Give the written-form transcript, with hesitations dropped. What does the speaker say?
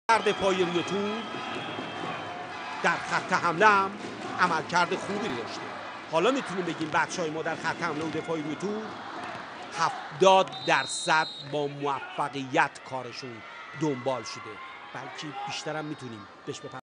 پای روی توپ در خط حمله هم عملکرد خوبی داشته. حالا میتونیم بگیم بچهای ما در خط حمله و دفاعی روی توپ 70% با موفقیت کارشون دنبال شده، بلکه بیشتر هم میتونیم بهش